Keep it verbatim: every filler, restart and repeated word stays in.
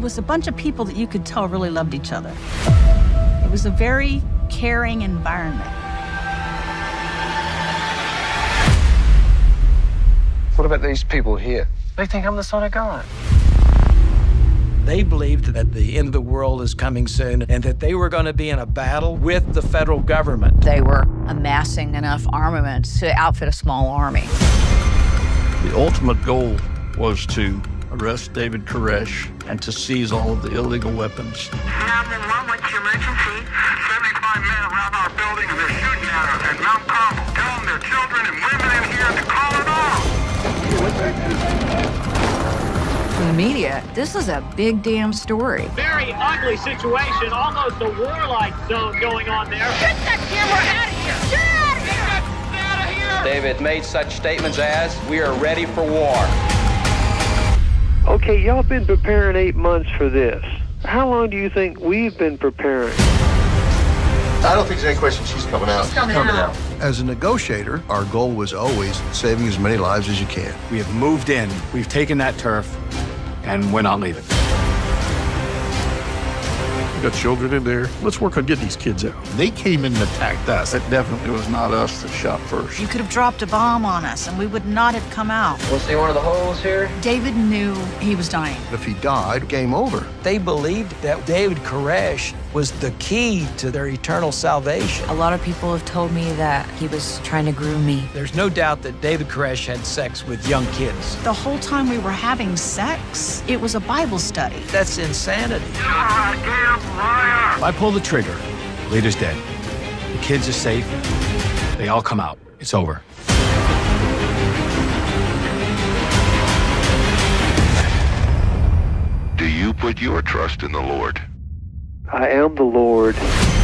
was a bunch of people that you could tell really loved each other. It was a very caring environment. What about these people here? They think I'm the Son of God. They believed that the end of the world is coming soon and that they were going to be in a battle with the federal government. They were amassing enough armament to outfit a small army. The ultimate goal was to arrest David Koresh and to seize all of the illegal weapons. nine one one, what's your emergency? seventy-five men around our building and they're shooting at us at Mount Carmel. Tell them their children and women in here to call it off. For the media, this is a big damn story. Very ugly situation, almost a war-like zone going on there. Get that camera out of here! Get out of here! Get out of here! David made such statements as, "We are ready for war." Okay, y'all been preparing eight months for this. How long do you think we've been preparing? I don't think there's any question she's coming out. She's coming, coming out. out. As a negotiator, our goal was always saving as many lives as you can. We have moved in, we've taken that turf, and we're not leaving. We got children in there. Let's work on getting these kids out. They came in and attacked us. It definitely was not us that shot first. You could have dropped a bomb on us and we would not have come out. We'll see one of the holes here. David knew he was dying. If he died, game over. They believed that David Koresh was the key to their eternal salvation. A lot of people have told me that he was trying to groom me. There's no doubt that David Koresh had sex with young kids. The whole time we were having sex, it was a Bible study. That's insanity. Goddamn liar! If I pull the trigger, the leader's dead. The kids are safe. They all come out. It's over. Do you put your trust in the Lord? I am the Lord.